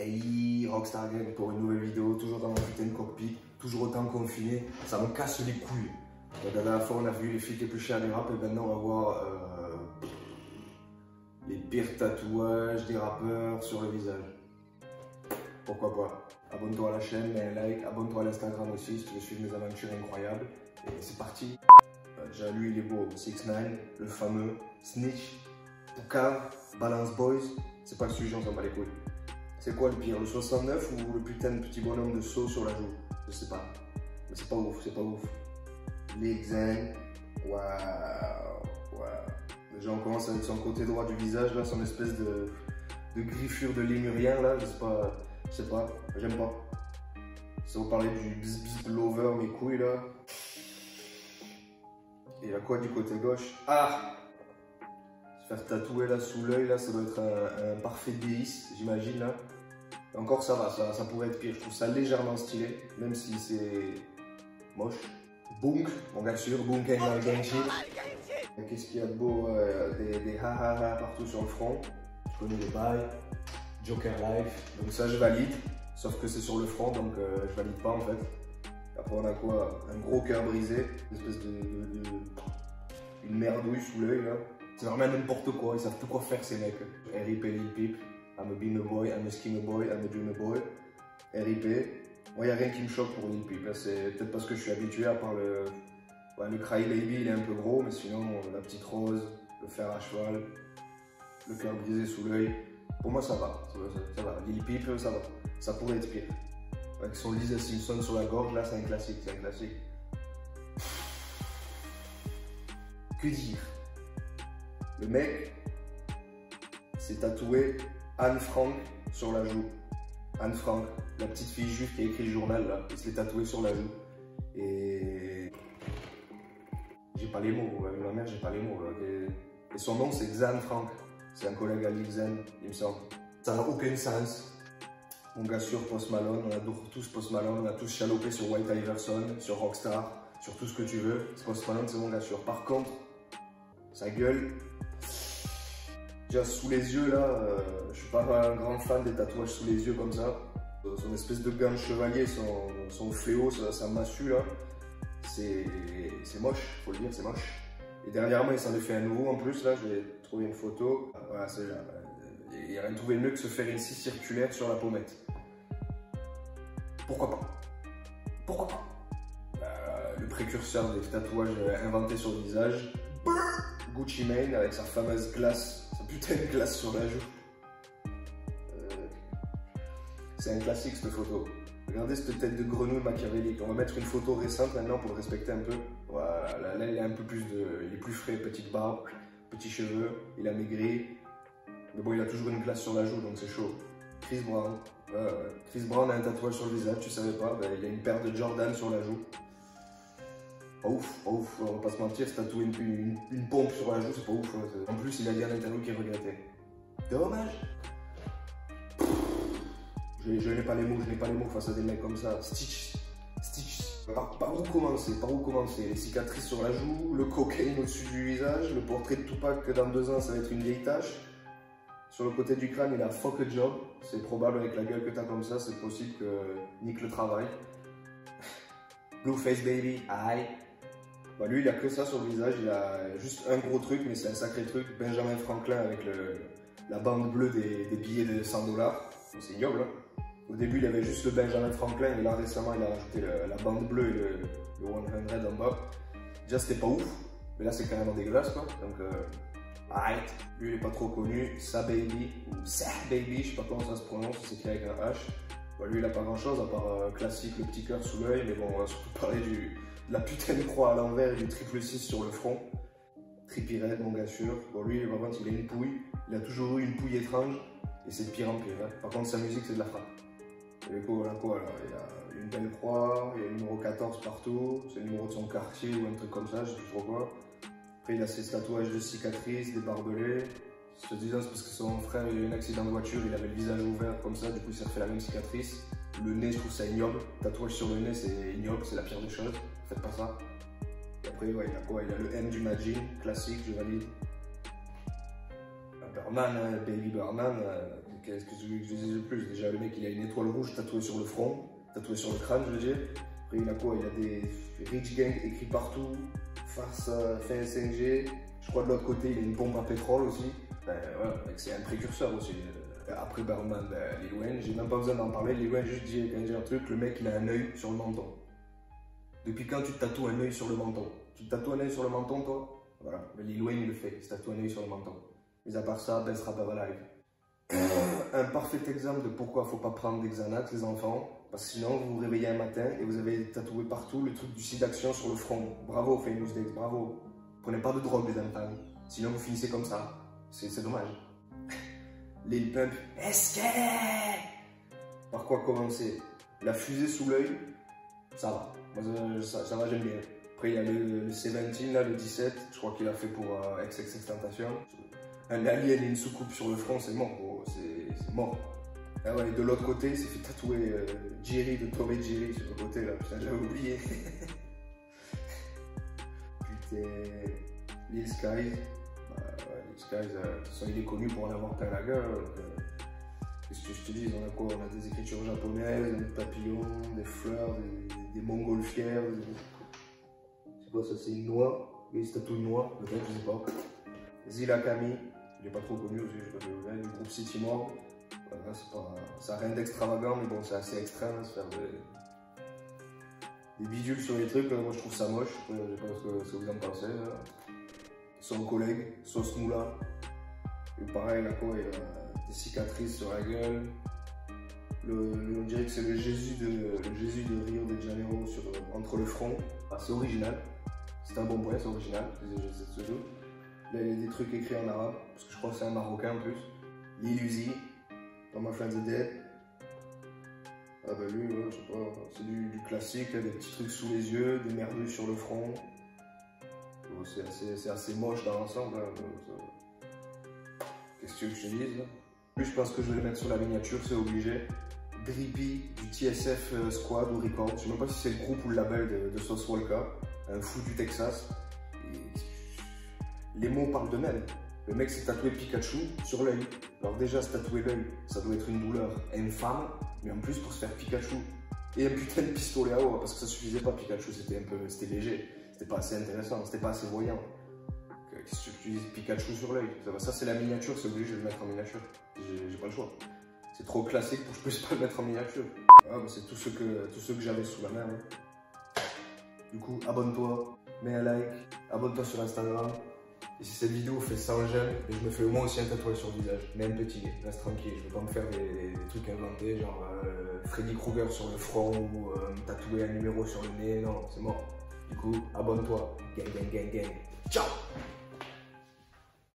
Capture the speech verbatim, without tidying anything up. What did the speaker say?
Hey, Rockstar Game pour une nouvelle vidéo, toujours dans mon putain de cockpit, toujours autant confiné, ça me casse les couilles. La dernière fois on a vu les filles les plus chères des rap et maintenant on va voir euh, les pires tatouages des rappeurs sur le visage. Pourquoi pas? Abonne-toi à la chaîne, mets un like, abonne-toi à l'Instagram aussi si tu veux suivre mes aventures incroyables. Et c'est parti. Euh, déjà lui il est beau, six neuf, le fameux, Snitch, Poucave, Balance Boys, c'est pas le sujet, on s'en bat les couilles. C'est quoi le pire, le soixante-neuf ou le putain de petit bonhomme de saut sur la joue? Je sais pas. Mais c'est pas ouf, c'est pas ouf. Les zen, waouh, waouh. Déjà on commence avec son côté droit du visage, là, son espèce de, de griffure de lémurien, là, je sais pas, je sais pas, j'aime pas. Si vous parlez du bis bis lover, mes couilles, là. Et il y a quoi du côté gauche? Ah! Se faire tatouer là sous l'œil, là, ça doit être un, un parfait délice, j'imagine, là. Et encore ça va, ça, ça pourrait être pire. Je trouve ça légèrement stylé, même si c'est moche. Bunk, mon gars sûr, Bunk and my gang shit. Qu'est-ce qu'il y a de beau? euh, Des, des ha ha ha partout sur le front. Je connais les bails. Joker Life. Donc ça je valide, sauf que c'est sur le front, donc euh, je valide pas en fait. Après on a quoi? Un gros cœur brisé, une espèce de, de, de une merdouille sous l'œil là. C'est vraiment n'importe quoi, ils savent tout quoi faire ces mecs. R I P Lil Peep, I'm a bean a boy, I'm a skin a boy, I'm a dream a boy. R I P. Moi, il n'y a rien qui me choque pour Lil Peep. C'est peut-être parce que je suis habitué, à part le, ouais, le Cry Baby, il est un peu gros, mais sinon, la petite rose, le fer à cheval, le cœur brisé sous l'œil, pour moi, ça va. Ça va, ça va. Lil Peep, ça va. Ça pourrait être pire. Avec son Lisa Simpson sur la gorge, là, c'est un classique, c'est un classique. Que dire? Le mec s'est tatoué Anne Frank sur la joue. Anne Frank, la petite fille juive qui a écrit le journal là, il se l'est tatoué sur la joue. Et j'ai pas les mots, avec ma mère j'ai pas les mots. Et, et son nom c'est Xan Frank, c'est un collègue à Lil Xan, il me semble. Ça n'a aucun sens. Mon gars sur Post Malone, on adore tous Post Malone, on a tous chalopé sur White Iverson, sur Rockstar, sur tout ce que tu veux. Post Malone c'est mon gars sûr. Par contre, sa gueule, déjà sous les yeux là, euh, je suis pas un grand fan des tatouages sous les yeux comme ça. Son espèce de gant de chevalier, son, son fléau, sa, sa massue là, c'est moche, faut le dire, c'est moche. Et dernièrement il s'en est fait un nouveau en plus là, j'ai trouvé une photo. Voilà, c'est là. Il n'y a rien trouvé mieux que se faire une scie circulaire sur la pommette. Pourquoi pas? Pourquoi pas? euh, Le précurseur des tatouages inventés sur le visage. Gucci Mane avec sa fameuse glace, sa putain de glace sur la joue. Euh, c'est un classique cette photo. Regardez cette tête de grenouille machiavélique. On va mettre une photo récente maintenant pour le respecter un peu. Voilà, là, là il est un peu plus de, il est plus frais, petite barbe, petits cheveux, il a maigri. Mais bon, il a toujours une glace sur la joue donc c'est chaud. Chris Brown, euh, Chris Brown a un tatouage sur le visage, tu savais pas, ben, il a une paire de Jordan sur la joue. Pas ouf, pas ouf, on va pas se mentir, se tatouer une, une, une pompe sur la joue, c'est pas ouf. Hein. En plus, il a dit à l'interview qu'il regrettait. Dommage. Je, je n'ai pas les mots, je n'ai pas les mots face à des mecs comme ça. Stitch, Stitch. Par, par où commencer, par où commencer? Les cicatrices sur la joue, le cocaine au-dessus du visage, le portrait de Tupac que dans deux ans ça va être une vieille tache. Sur le côté du crâne, il a fuck a job. C'est probable avec la gueule que t'as comme ça, c'est possible que nique le travail. Blueface baby, aïe. Bah lui il a que ça sur le visage, il a juste un gros truc mais c'est un sacré truc, Benjamin Franklin avec le, la bande bleue des, des billets de cent dollars, c'est ignoble hein. Au début il avait juste le Benjamin Franklin et là récemment il a rajouté le, la bande bleue et le, le cent en bas. Déjà c'était pas ouf, mais là c'est carrément dégueulasse quoi, donc euh, arrête. Lui il est pas trop connu, Sa Baby ou Sa Baby, je sais pas comment ça se prononce, c'est écrit avec un H. Bah lui il a pas grand chose à part euh, classique le petit cœur sous l'œil, mais bon on va surtout parler du, de la putain de croix à l'envers et du triple six sur le front. Trippy Red mon gars sûr. Bon lui par contre il a une pouille, il a toujours eu une pouille étrange et c'est de pire en pire. Hein. Par contre sa musique c'est de la frappe. Et quoi, là, quoi, là, il y a une belle croix, il y a le numéro quatorze partout, c'est le numéro de son quartier ou un truc comme ça, je sais plus trop quoi. Après il a ses tatouages de cicatrices, des barbelés. Se disant c'est parce que son frère il a eu un accident de voiture, il avait le visage ouvert comme ça, du coup il s'est refait la même cicatrice. Le nez je trouve ça ignoble, tatouage sur le nez c'est ignoble, c'est la pire des choses, faites pas ça. Et après ouais, il a quoi? Il a le M du Majin, classique, je valide. Burman, hein, Baby Burman, euh, qu'est-ce que je lui dise de plus? Déjà, le mec, il a une étoile rouge tatouée sur le front, tatouée sur le crâne, je veux dire. Après, il a quoi? Il a des Rich Gang écrits partout, face à F S N G. Je crois de l'autre côté, il a une pompe à pétrole aussi. Ben, voilà, c'est un précurseur aussi. Après Barman, ben, Lil Wayne, j'ai même pas besoin d'en parler. Lil Wayne, juste dit, dit un truc, le mec, il a un œil sur le menton. Depuis quand tu te tatoues un œil sur le menton? Tu te tatoues un œil sur le menton, toi? Voilà, mais Lil Wayne, il le fait, il se tatoue un œil sur le menton. Mais à part ça, Ben sera pas live. Un parfait exemple de pourquoi faut pas prendre des Xanax, les enfants. Parce que sinon, vous vous réveillez un matin et vous avez tatoué partout le truc du SIDAction sur le front. Bravo, Famous Days, bravo. Prenez pas de drogue, les enfants. Sinon, vous finissez comme ça. C'est dommage. Lil Pump, escalade. Par quoi commencer? La fusée sous l'œil, ça va. Moi, ça, ça va, j'aime bien. Après, il y a le, le dix-sept, là, le dix-sept. Je crois qu'il a fait pour euh, X X Tentation. Un alien et une soucoupe sur le front, c'est mort, gros. C'est mort. Ah ouais, et de l'autre côté, il s'est fait tatouer euh, Jerry de Tom et Jerry sur le côté là. Putain, j'avais oublié. Putain. Lil Skies. Bah, ouais, Lil Skies, euh, de toute façon, il est connu pour en avoir plein la gueule. Euh, Qu'est-ce que je te dis? On a quoi? On a des écritures japonaises, des papillons, des fleurs, des, des, des montgolfières. Des... C'est quoi ça? C'est une noix? Oui, c'est tatoue une noix, peut-être, je sais pas. Zilla Kami, il est pas trop connu aussi, je sais pas, du groupe City Morgue. Voilà, ça n'a rien d'extravagant, mais bon, c'est assez extrême, hein, se faire des, des bidules sur les trucs. Là, moi, je trouve ça moche. Je sais pas ce que, ce que vous en pensez. Là. Son collègue, Sauce Moula, et pareil, là, quoi, il a des cicatrices sur la gueule. Le, le, on dirait que c'est le Jésus de, le Jésus de Rio de Janeiro sur, entre le front. Ah, c'est original. C'est un bon point, c'est original. C'est ce Là, il y a des trucs écrits en arabe, parce que je crois que c'est un Marocain en plus. Lil Uzi, All My Friends Are Dead. Ah bah lui, ouais, je sais pas, c'est du, du classique, il y a des petits trucs sous les yeux, des merdus sur le front. C'est assez, assez moche dans l'ensemble. Hein. Qu'est-ce que tu veux que je te dise là? Lui, je pense que je vais le mettre sur la miniature, c'est obligé. Drippy du T S F Squad ou Record, je sais même pas si c'est le groupe ou le label de, de Sauce Walka, un fou du Texas. Les mots parlent d'eux-mêmes. Le mec s'est tatoué Pikachu sur l'œil. Alors déjà, se tatouer l'œil, ça doit être une douleur infâme, mais en plus pour se faire Pikachu. Et un putain de pistolet à eau, parce que ça suffisait pas, Pikachu, c'était un peu, c'était léger. C'était pas assez intéressant, c'était pas assez voyant. Qu'est-ce que tu dis, Pikachu sur l'œil? Ça, c'est la miniature, c'est obligé de le mettre en miniature. J'ai pas le choix. C'est trop classique pour que je puisse pas le mettre en miniature. Ah, bah, c'est tout ce que, tout ce que j'avais sous la main. Hein. Du coup, abonne-toi, mets un like, abonne-toi sur Instagram. Et si cette vidéo fait cent j'aime, et je me fais au moins aussi un tatouage sur le visage, mais un petit, reste tranquille, je vais pas me faire des, des, des trucs inventés, genre euh, Freddy Krueger sur le front ou euh, me tatouer un numéro sur le nez, non, c'est mort. Du coup, abonne-toi, gang gang gang gang, ciao.